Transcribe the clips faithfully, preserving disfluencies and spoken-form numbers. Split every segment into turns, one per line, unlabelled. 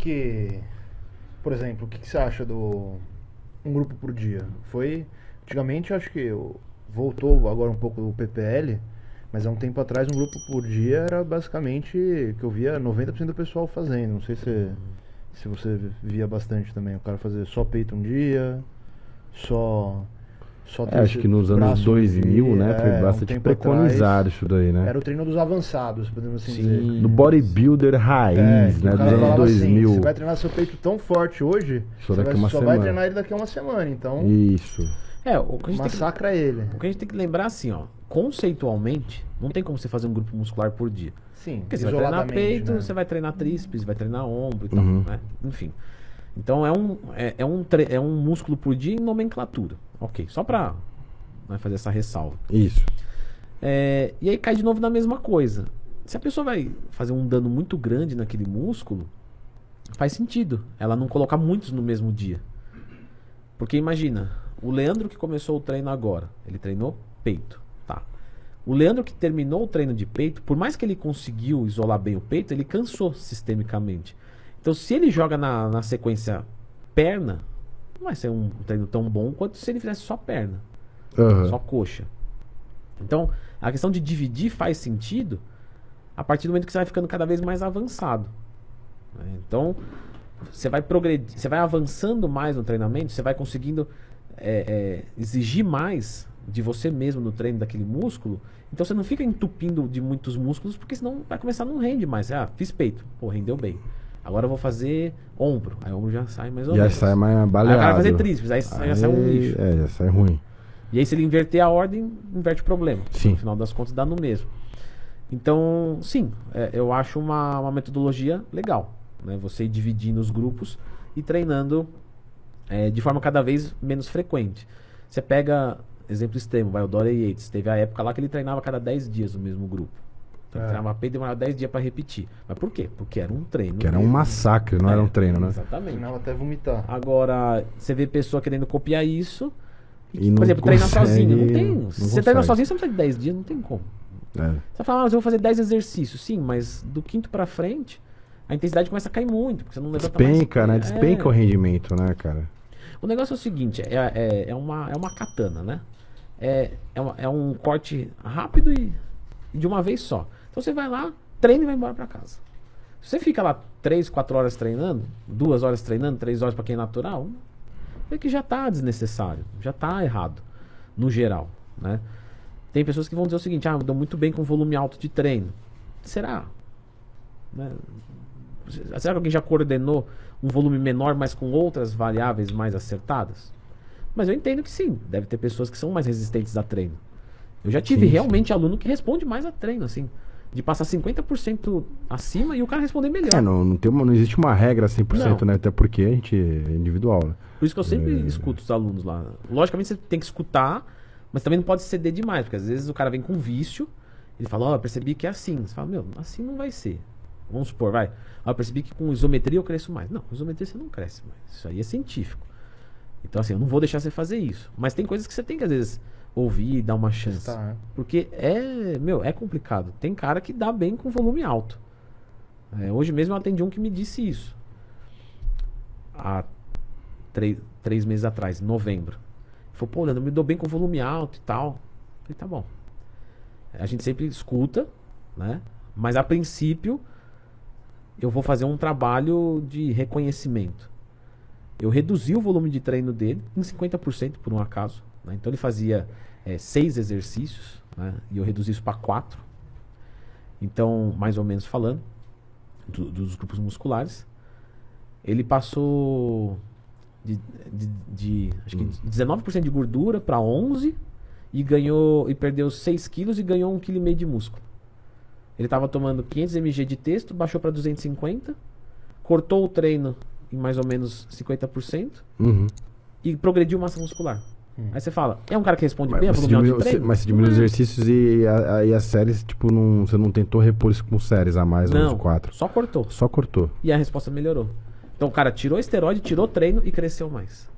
que, por exemplo, o que, que você acha do um grupo por dia? Foi, antigamente acho que voltou agora um pouco o P P L, mas há um tempo atrás um grupo por dia era basicamente que eu via noventa por cento do pessoal fazendo. Não sei se, se você via bastante também, o cara fazer só peito um dia, só... Só
É, acho que nos anos dois mil, né, foi
é,
bastante
um
preconizado isso daí, né?
Era o treino dos avançados, podemos assim
Sim,
dizer.
do bodybuilder raiz,
É,
né,
o cara
dos anos
falava
dois mil.
Assim, você vai treinar seu peito tão forte hoje,
Só
você
daqui
vai,
uma
só
semana.
vai treinar ele daqui a uma semana, então
Isso.
É, o que a gente tem que,
massacra ele.
o que a gente tem que lembrar assim, ó, conceitualmente, não tem como você fazer um grupo muscular por dia.
Sim,
Porque você vai treinar
isoladamente,
peito,
né?
você vai treinar tríceps, vai treinar ombro e tal,
Uhum.
né? Enfim. Então é um, é, é um, tre- é um músculo por dia em nomenclatura. Ok, só pra, né, fazer essa ressalva.
Isso.
É, e aí cai de novo na mesma coisa. Se a pessoa vai fazer um dano muito grande naquele músculo, faz sentido ela não colocar muitos no mesmo dia. Porque imagina, o Leandro que começou o treino agora, ele treinou peito, tá? O Leandro que terminou o treino de peito, por mais que ele conseguiu isolar bem o peito, ele cansou sistemicamente. Então se ele joga na, na sequência perna, não vai ser um treino tão bom quanto se ele fizesse só perna,
Aham.
só coxa. Então a questão de dividir faz sentido a partir do momento que você vai ficando cada vez mais avançado. né? Então você vai progredir, você vai avançando mais no treinamento, você vai conseguindo é, é, exigir mais de você mesmo no treino daquele músculo. Então você não fica entupindo de muitos músculos, porque senão vai começar a não rende mais. Ah, fiz peito, pô, rendeu bem. Agora eu vou fazer ombro, aí o ombro já sai mais ou
Já
menos.
sai mais
Aí o
baleado.
cara vai fazer tríceps, aí, aí já sai um lixo.
É, já sai ruim.
E aí se ele inverter a ordem, inverte o problema.
Sim.
No final das contas dá no mesmo. Então, sim, é, eu acho uma, uma metodologia legal, né? Você ir dividindo os grupos e treinando é, de forma cada vez menos frequente. Você pega, exemplo extremo, vai o Dorian Yates, teve a época lá que ele treinava a cada dez dias no mesmo grupo. Então, ele
É.
treinava peito e demorava dez dias para repetir. Mas por quê? Porque era um treino.
Que era um massacre, não
É,
era um treino, né?
Exatamente.
Treinava até vomitar.
Agora, você vê pessoa querendo copiar isso e,
E não
por exemplo, treinar
consegue,
sozinho. Não tem.
não
Se você treinar
consegue.
sozinho, você não precisa de dez dias, não tem como.
É.
Você fala, ah, mas eu vou fazer dez exercícios. Sim, mas do quinto pra frente, a intensidade começa a cair muito, porque você não levanta
Despenca,
mais.
né?
É.
Despenca o rendimento, né, cara?
O negócio é o seguinte, é, é, é, uma, é uma katana, né? É, é, uma- é um corte rápido e, e de uma vez só. Então você vai lá, treina e vai embora pra casa. Se você fica lá três, quatro horas treinando, duas horas treinando, três horas pra quem é natural, é que já tá desnecessário, já tá errado, no geral, né? Tem pessoas que vão dizer o seguinte, ah, eu dou muito bem com volume alto de treino. Será? Né? Será que alguém já coordenou um volume menor, mas com outras variáveis mais acertadas? Mas eu entendo que sim, deve ter pessoas que são mais resistentes a treino. Eu já tive
Sim,
realmente aluno que responde mais a treino, assim, de passar cinquenta por cento acima e o cara responder melhor.
É, não, não, tem uma, não existe uma regra cem por cento,
Não.
né? Até porque a gente é individual, né?
Por isso que eu sempre
É.
escuto os alunos lá. Logicamente você tem que escutar, mas também não pode ceder demais, porque às vezes o cara vem com vício, ele fala, ó, eu percebi que é assim. Você fala, meu, assim não vai ser. Vamos supor, vai. Ó, eu percebi que com isometria eu cresço mais. Não, com isometria você não cresce mais. Isso aí é científico. Então assim, eu não vou deixar você fazer isso. Mas tem coisas que você tem que às vezes ouvir e dar uma chance.
Tá, né?
Porque é, meu, é complicado. Tem cara que dá bem com volume alto. É, hoje mesmo eu atendi um que me disse isso. Há três, três meses atrás, em novembro. Ele falou, pô, Leandro, eu me dou bem com volume alto e tal. Eu falei, tá bom. A gente sempre escuta, né? Mas a princípio, eu vou fazer um trabalho de reconhecimento. Eu reduzi o volume de treino dele em cinquenta por cento por um acaso. Né? Então ele fazia é, seis exercícios, né? E eu reduzi isso para quatro. Então, mais ou menos falando, do- dos grupos musculares, ele passou de, de, de, acho que dezenove por cento de gordura para onze e ganhou e perdeu seis quilos e ganhou um vírgula cinco quilo de músculo. Ele estava tomando quinhentos mililitros de texto, baixou para duzentos e cinquenta, cortou o treino em mais ou menos cinquenta por cento
Uhum.
e progrediu massa muscular. Aí você fala, é um cara que responde
Mas,
bem a
mas, você
volume alto
diminui,
de
você,
treino?
mas você diminui
Não
os
é.
exercícios e, a, e as séries, tipo, não, você não tentou repor isso com séries a mais,
Não,
uns quatro.
só cortou.
Só cortou.
E a resposta melhorou. Então o cara tirou esteroide, tirou treino e cresceu mais.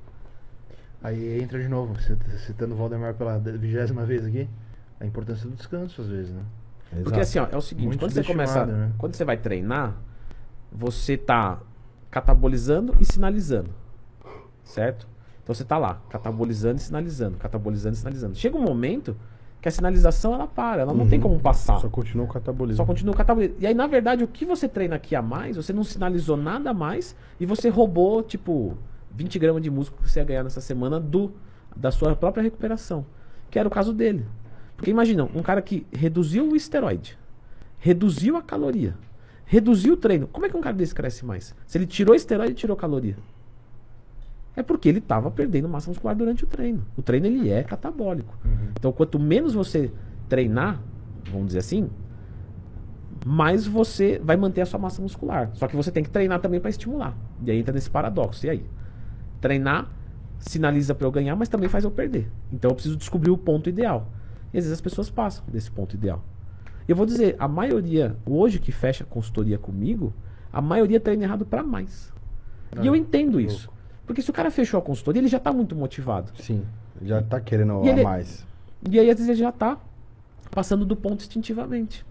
Aí entra de novo, você tá citando o Valdemar pela vigésima vez aqui, a importância do descanso às vezes, né?
Porque assim, ó, é o seguinte,
Muito
quando você começa,
subestimado, né?
quando você vai treinar, você tá catabolizando e sinalizando. Certo? Então você tá lá, catabolizando e sinalizando, catabolizando e sinalizando. Chega um momento que a sinalização ela para, ela não
Uhum.
tem como passar.
Só continua o catabolismo.
Só continua catabolizando. E aí, na verdade, o que você treina aqui a mais, você não sinalizou nada a mais e você roubou, tipo, vinte gramas de músculo que você ia ganhar nessa semana do, da sua própria recuperação. Que era o caso dele. Porque imagina, um cara que reduziu o esteroide, reduziu a caloria, reduziu o treino. Como é que um cara desse cresce mais? Se ele tirou esteroide e tirou caloria. É porque ele estava perdendo massa muscular durante o treino. O treino ele é catabólico. Uhum. Então, quanto menos você treinar, vamos dizer assim, mais você vai manter a sua massa muscular. Só que você tem que treinar também para estimular. E aí entra nesse paradoxo. E aí? Treinar sinaliza para eu ganhar, mas também faz eu perder. Então eu preciso descobrir o ponto ideal. E às vezes as pessoas passam desse ponto ideal. Eu vou dizer, a maioria, hoje que fecha consultoria comigo, a maioria treina errado para mais. Ah, e eu entendo louco. Isso. Porque se o cara fechou a consultoria, ele já está muito motivado.
Sim, já está querendo
e
a
ele,
mais.
E aí às vezes ele já está passando do ponto instintivamente.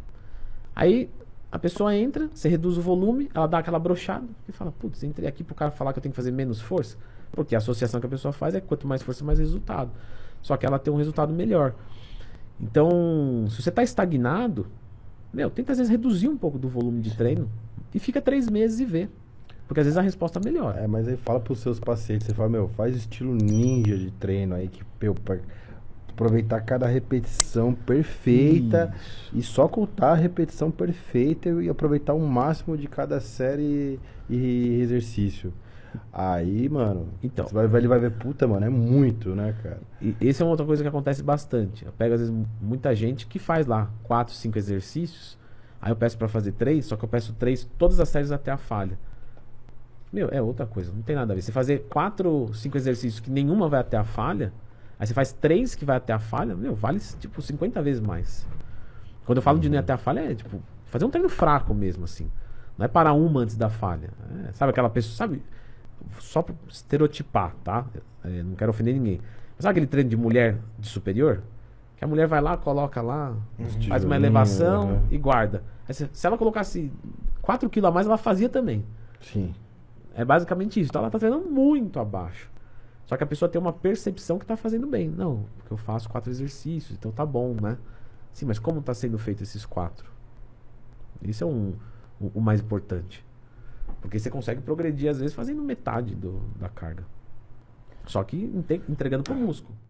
Aí a pessoa entra, você reduz o volume, ela dá aquela brochada e fala, putz, entrei aqui pro cara falar que eu tenho que fazer menos força. Porque a associação que a pessoa faz é que quanto mais força, mais resultado. Só que ela tem um resultado melhor. Então, se você está estagnado, meu, tenta às vezes reduzir um pouco do volume de treino e fica três meses e vê. Porque às vezes a resposta melhora.
É, mas aí fala pros seus pacientes, você fala, meu, faz estilo ninja de treino aí, que, meu, pra aproveitar cada repetição perfeita. Isso. E só contar a repetição perfeita e aproveitar o máximo de cada série e exercício. Aí, mano,
então,
você vai, ele vai ver, puta, mano, é muito, né, cara?
E essa é uma outra coisa que acontece bastante. Eu pego, às vezes, muita gente que faz lá quatro, cinco exercícios, aí eu peço pra fazer três, só que eu peço três, todas as séries até a falha. Meu, é outra coisa, não tem nada a ver. Você fazer quatro, cinco exercícios que nenhuma vai até a falha, aí você faz três que vai até a falha, meu, vale tipo cinquenta vezes mais. Quando eu falo uhum. de não ir até a falha, é tipo, fazer um treino fraco mesmo, assim. Não é parar uma antes da falha. É, sabe aquela pessoa, sabe, só pra estereotipar, tá? É, não quero ofender ninguém. Mas sabe aquele treino de mulher de superior? Que a mulher vai lá, coloca lá, uhum. faz uma elevação uhum. e guarda. Aí, se, se ela colocasse quatro quilos a mais, ela fazia também.
Sim.
É basicamente isso. Então ela tá treinando muito abaixo. Só que a pessoa tem uma percepção que tá fazendo bem. Não, porque eu faço quatro exercícios, então tá bom, né? Sim, mas como tá sendo feito esses quatro? Isso é um, o, o mais importante. Porque você consegue progredir, às vezes, fazendo metade do, da carga. Só que entregando pro músculo.